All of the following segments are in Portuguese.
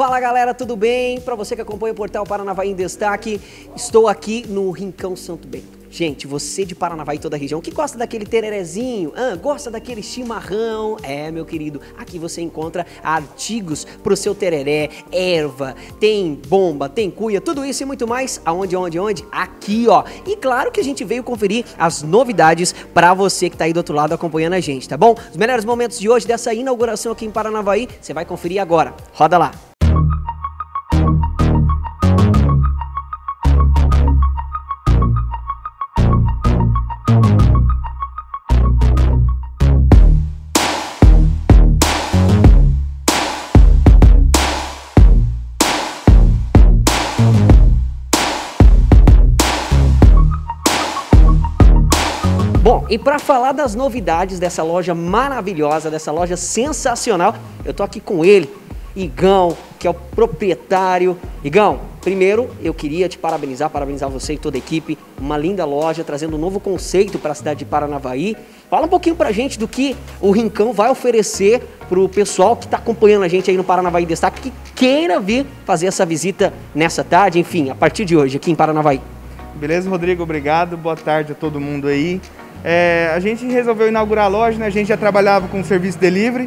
Fala galera, tudo bem? Para você que acompanha o portal Paranavaí em Destaque, estou aqui no Rincão Santo Bento. Gente, você de Paranavaí e toda a região que gosta daquele tererezinho, gosta daquele chimarrão, meu querido, aqui você encontra artigos pro seu tereré, erva, tem bomba, tem cuia, tudo isso e muito mais. Aonde? Aqui, ó. E claro que a gente veio conferir as novidades para você que tá aí do outro lado acompanhando a gente, tá bom? Os melhores momentos de hoje dessa inauguração aqui em Paranavaí, você vai conferir agora. Roda lá. Bom, e para falar das novidades dessa loja maravilhosa, dessa loja sensacional, eu tô aqui com ele, Igão, que é o proprietário. Igão, primeiro eu queria te parabenizar você e toda a equipe, uma linda loja, trazendo um novo conceito para a cidade de Paranavaí. Fala um pouquinho pra gente do que o Rincão vai oferecer pro pessoal que está acompanhando a gente aí no Paranavaí Destaque, que queira vir fazer essa visita nessa tarde, enfim, a partir de hoje aqui em Paranavaí. Beleza, Rodrigo? Obrigado. Boa tarde a todo mundo aí. A gente resolveu inaugurar a loja, né? A gente já trabalhava com serviço delivery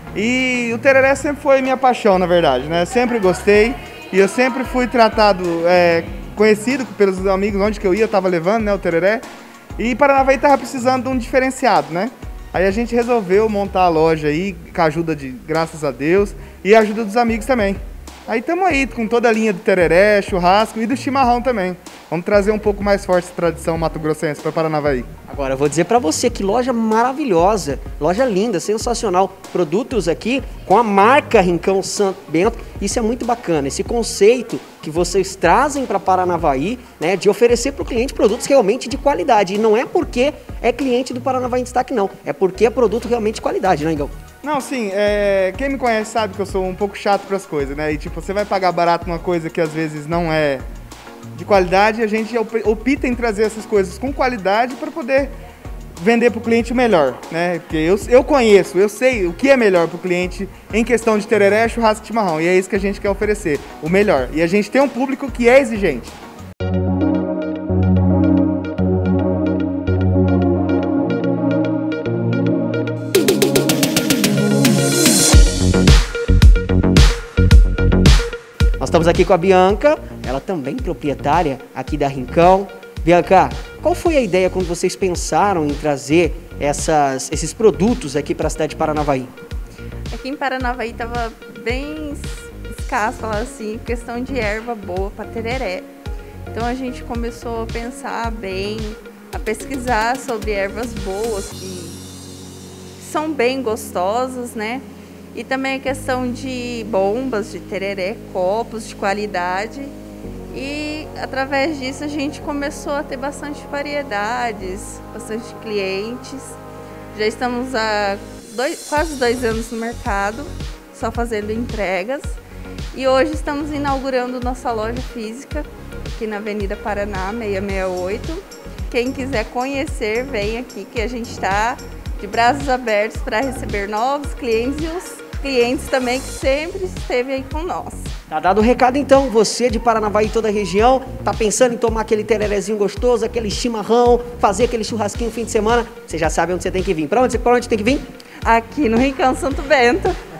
e o tereré sempre foi minha paixão, na verdade, né? Sempre gostei e eu sempre fui tratado, conhecido pelos amigos, onde que eu ia, eu estava levando, né, o tereré. E Paranavaí estava precisando de um diferenciado, né? Aí a gente resolveu montar a loja aí, com a ajuda graças a Deus, e a ajuda dos amigos também. Aí estamos aí com toda a linha do tereré, churrasco e do chimarrão também. Vamos trazer um pouco mais forte essa tradição mato-grossense para Paranavaí. Agora, eu vou dizer para você que loja maravilhosa, loja linda, sensacional. Produtos aqui com a marca Rincão Santo Bento. Isso é muito bacana, esse conceito que vocês trazem para Paranavaí, né, de oferecer para o cliente produtos realmente de qualidade. E não é porque é cliente do Paranavaí em Destaque, não. É porque é produto realmente de qualidade, né, Igão? Não, sim, quem me conhece sabe que eu sou um pouco chato para as coisas, né? E tipo, você vai pagar barato numa coisa que às vezes não é de qualidade, a gente opta em trazer essas coisas com qualidade para poder vender para o cliente o melhor, né? Porque eu sei o que é melhor para o cliente em questão de tereré, churrasco e chimarrão, e é isso que a gente quer oferecer, o melhor. E a gente tem um público que é exigente. Nós estamos aqui com a Bianca, ela também proprietária aqui da Rincão. Bianca, qual foi a ideia quando vocês pensaram em trazer esses produtos aqui para a cidade de Paranavaí? Aqui em Paranavaí estava bem escasso, falar assim, questão de erva boa para tereré. Então a gente começou a pensar bem, a pesquisar sobre ervas boas que são bem gostosas, né? E também a questão de bombas de tereré, copos de qualidade. E através disso a gente começou a ter bastante variedades, bastante clientes. Já estamos há quase 2 anos no mercado, só fazendo entregas. E hoje estamos inaugurando nossa loja física aqui na Avenida Paraná 668. Quem quiser conhecer, vem aqui que a gente está de braços abertos para receber novos clientes e os clientes também que sempre esteve aí com nós. Tá dado o recado então, você de Paranavaí e toda a região, tá pensando em tomar aquele tererezinho gostoso, aquele chimarrão, fazer aquele churrasquinho no fim de semana, você já sabe onde você tem que vir. Para onde tem que vir? Aqui no Rincão Santo Bento.